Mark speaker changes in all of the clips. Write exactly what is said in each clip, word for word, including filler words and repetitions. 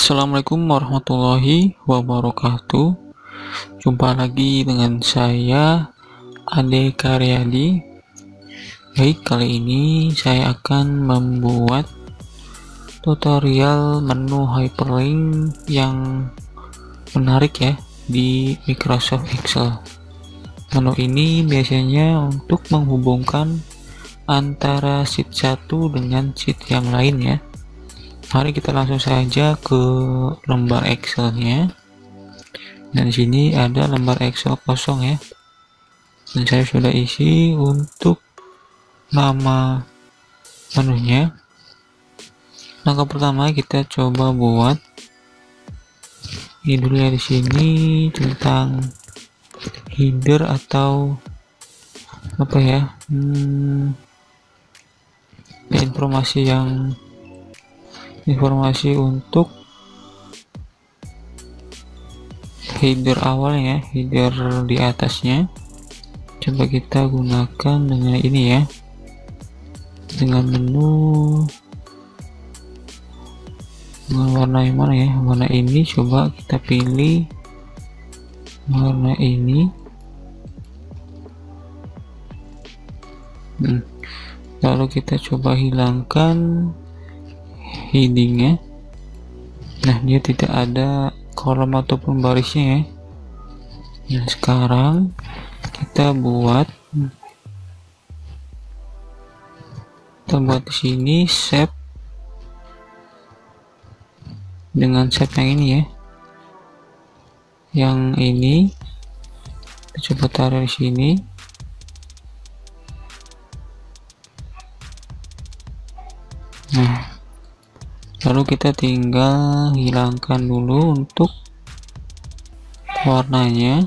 Speaker 1: Assalamualaikum warahmatullahi wabarakatuh. Jumpa lagi dengan saya Ade Karyadi. Baik, kali ini saya akan membuat tutorial menu hyperlink yang menarik ya di Microsoft Excel. Menu ini biasanya untuk menghubungkan antara sheet satu dengan sheet yang lain ya. Mari kita langsung saja ke lembar Excel-nya. Dan di sini ada lembar Excel kosong ya. Dan saya sudah isi untuk nama menunya. Langkah pertama kita coba buat ini dulu ya, di sini tentang header atau apa ya? Hmm, informasi yang informasi untuk header awalnya, header di atasnya. Coba kita gunakan dengan ini ya, dengan menu dengan warna yang mana ya, warna ini. Coba kita pilih warna ini. hmm. Lalu kita coba hilangkan headingnya. Nah, dia tidak ada kolom ataupun barisnya ya. Nah, sekarang kita buat kita buat di sini shape dengan shape yang ini ya, yang ini kita coba taruh di sini. Nah, lalu kita tinggal hilangkan dulu untuk warnanya.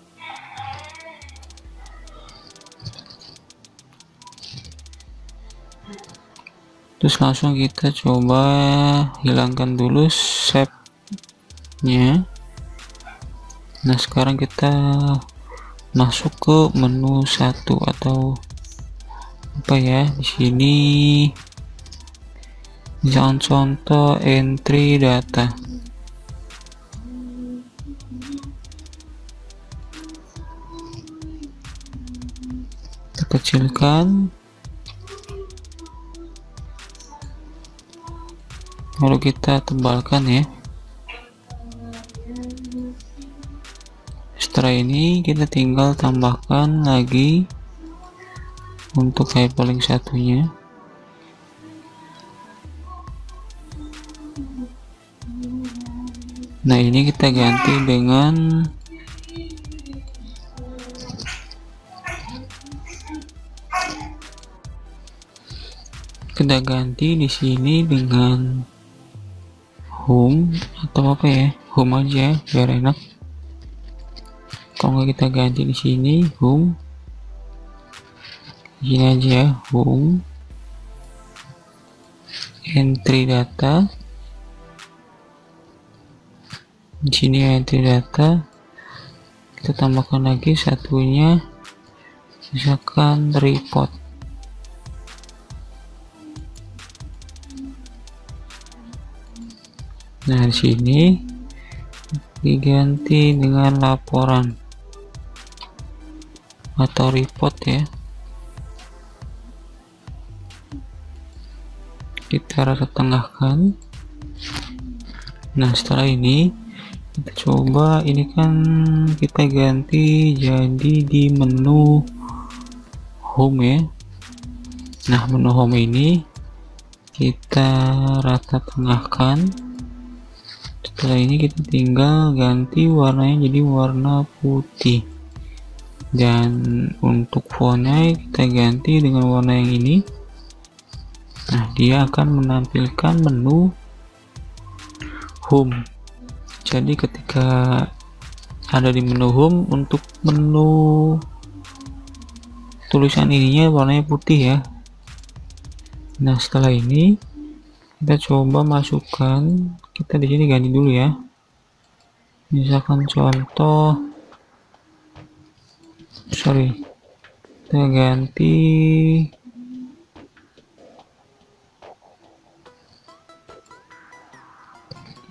Speaker 1: Terus langsung kita coba hilangkan dulu shape-nya. Nah, sekarang kita masuk ke menu satu atau apa ya, di sini jangan contoh entry data. Kita kecilkan, lalu kita tebalkan ya. Setelah ini kita tinggal tambahkan lagi untuk hyperlink satunya. Nah, ini kita ganti dengan kita ganti di sini dengan home atau apa ya, home aja biar enak. Kalau nggak kita ganti di sini home, ini aja ya, home entry data. Di sini entry data, kita tambahkan lagi satunya, misalkan report. Nah, di sini diganti dengan laporan atau report ya. Kita rata tengahkan. Nah, setelah ini kita coba, ini kan kita ganti jadi di menu home ya. Nah, menu home ini kita rata tengahkan. Setelah ini kita tinggal ganti warnanya jadi warna putih, dan untuk fontnya kita ganti dengan warna yang ini. Nah, dia akan menampilkan menu home. Jadi ketika ada di menu home, untuk menu tulisan ininya warnanya putih ya. Nah, setelah ini kita coba masukkan, kita di sini ganti dulu ya. Misalkan contoh, sorry, kita ganti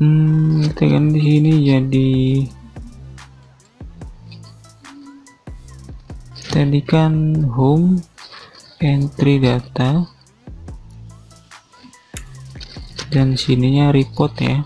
Speaker 1: hmm, kita ganti sini jadi tadi kan home entry data dan sininya report ya.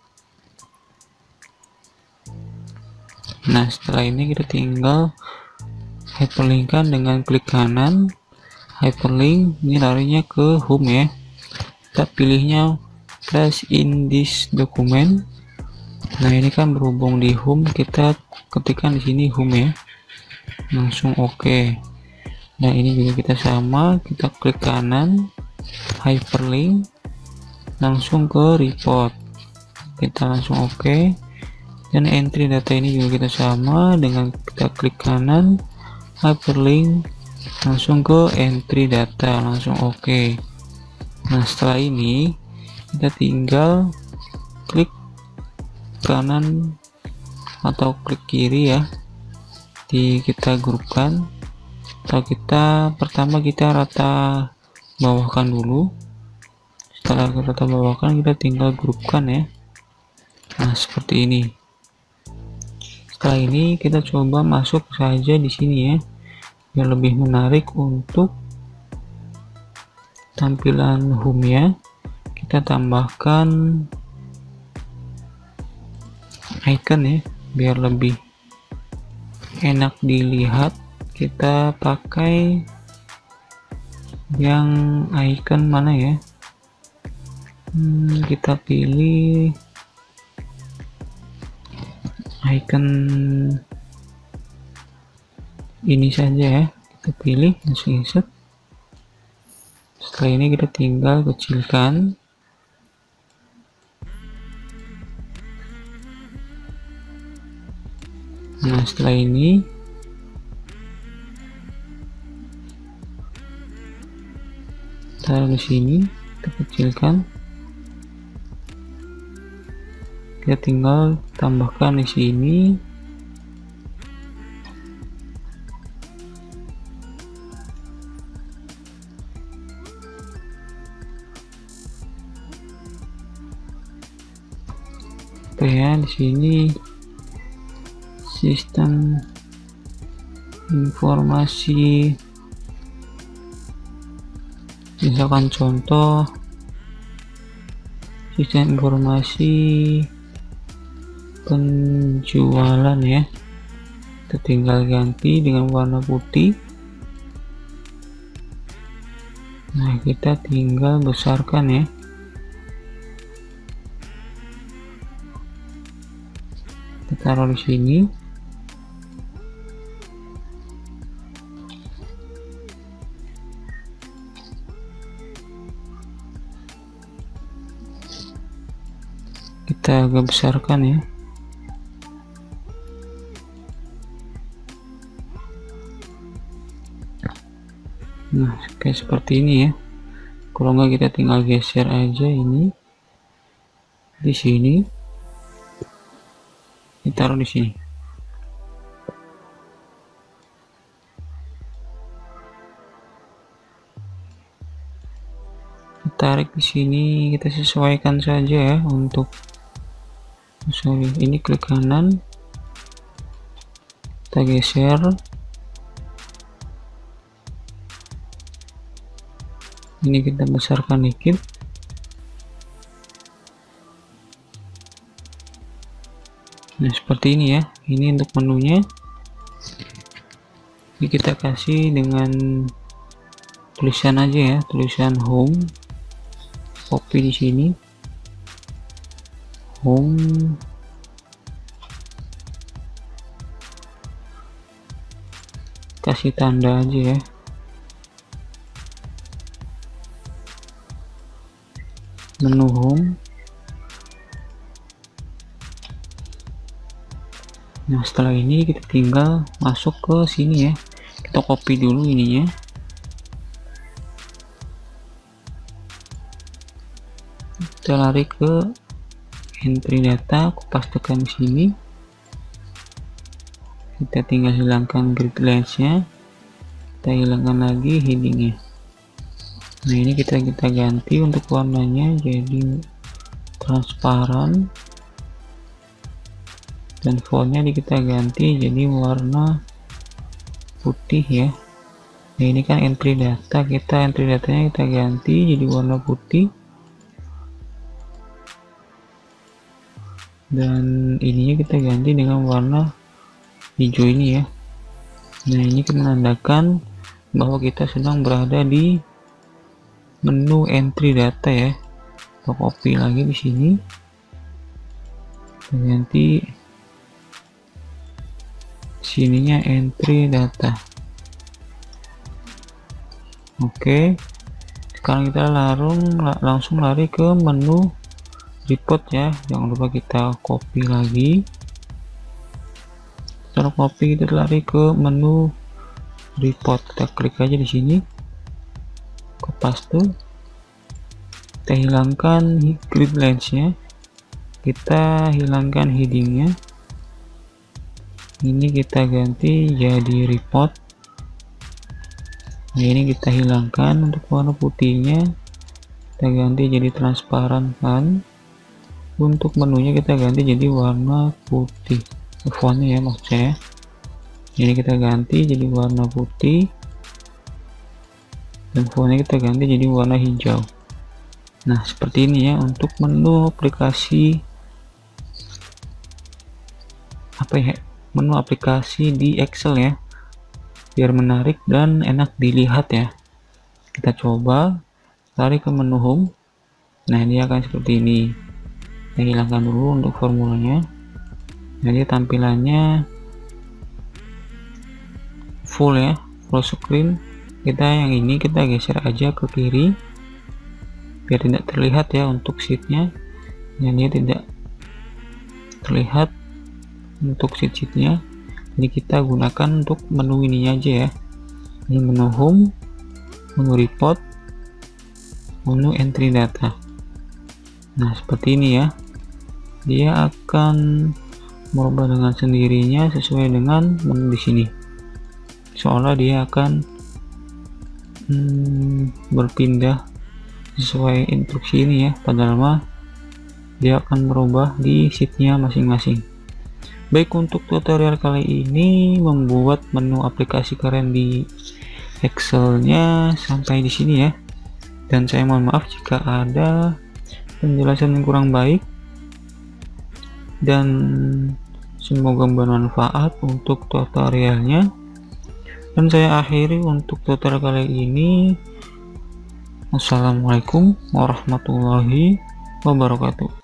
Speaker 1: Nah setelah ini kita tinggal hyperlinkkan dengan klik kanan, hyperlink ini larinya ke home ya. Kita pilihnya place in this document. Nah ini kan berhubung di home, kita ketikkan di sini home ya, langsung oke. Okay. Nah ini juga kita sama, kita klik kanan, hyperlink, langsung ke report, kita langsung oke. Okay. Dan entry data ini juga kita sama, dengan kita klik kanan, hyperlink, langsung ke entry data, langsung oke. Okay. Nah setelah ini kita tinggal klik kanan atau klik kiri ya, di kita grupkan, atau kita pertama kita rata bawahkan dulu. Setelah kita bawahkan, kita tinggal grupkan ya. Nah seperti ini. Setelah ini kita coba masuk saja di sini ya, biar lebih menarik untuk tampilan home ya. Kita tambahkan icon ya, biar lebih enak dilihat. Kita pakai yang icon mana ya, hmm, kita pilih icon ini saja ya, kita pilih langsung insert. Setelah ini kita tinggal kecilkan. Nah setelah ini taruh di sini, kita kecilkan. Kita tinggal tambahkan di sini. Oke ya, di sini sistem informasi, misalkan contoh sistem informasi penjualan ya, kita tinggal ganti dengan warna putih. Nah kita tinggal besarkan ya, kita taruh di sini. Kita agak besarkan ya. Nah kayak seperti ini ya. Kalau enggak kita tinggal geser aja ini di sini, ditaruh di sini. Tarik di sini, kita sesuaikan saja ya. Untuk sorry ini klik kanan, kita geser. Ini kita besarkan dikit. Nah seperti ini ya, ini untuk menunya. Ini kita kasih dengan tulisan aja ya, tulisan home. Copy di sini, home, kasih tanda aja ya. Menu home. Nah setelah ini kita tinggal masuk ke sini ya, kita copy dulu ininya. Kita lari ke entry data, aku pastekan di sini. Kita tinggal hilangkan grid lines-nya, kita hilangkan lagi heading-nya. Nah ini kita kita ganti untuk warnanya jadi transparan. dan fontnya kita ganti jadi warna putih ya. Nah, ini kan entry data, kita entry datanya kita ganti jadi warna putih, dan ininya kita ganti dengan warna hijau ini ya. Nah, ini menandakan bahwa kita sedang berada di menu entry data ya. Kita copy lagi di sini, kita ganti sininya entry data. Oke, sekarang kita larung langsung lari ke menu report ya. Jangan lupa kita copy lagi, setelah copy kita lari ke menu report, kita klik aja di sini, ke paste, kita hilangkan grid lines nya, kita hilangkan headingnya, ini kita ganti jadi report. Nah, ini kita hilangkan untuk warna putihnya, kita ganti jadi transparan kan. Untuk menunya kita ganti jadi warna putih, fontnya ya maksud saya. Ini kita ganti jadi warna putih, dan fontnya kita ganti jadi warna hijau. Nah, seperti ini ya untuk menu aplikasi apa ya, menu aplikasi di Excel ya, biar menarik dan enak dilihat ya. Kita coba tarik ke menu home. Nah, dia akan seperti ini. Kita hilangkan dulu untuk formulanya. Jadi tampilannya full ya, full screen. Kita yang ini kita geser aja ke kiri biar tidak terlihat ya untuk sheetnya. Yang dia tidak terlihat untuk sheet-sheetnya. Jadi kita gunakan untuk menu ini aja ya. Ini menu home, menu report, menu entry data. Nah, seperti ini ya. Dia akan merubah dengan sendirinya sesuai dengan menu di sini. Seolah dia akan hmm, berpindah sesuai instruksi ini ya. Padahal mah dia akan merubah di sheetnya masing-masing. Baik, untuk tutorial kali ini membuat menu aplikasi keren di Excel-nya sampai di sini ya. Dan saya mohon maaf jika ada penjelasan yang kurang baik, dan semoga bermanfaat untuk tutorialnya. Dan saya akhiri untuk tutorial kali ini. Wassalamualaikum warahmatullahi wabarakatuh.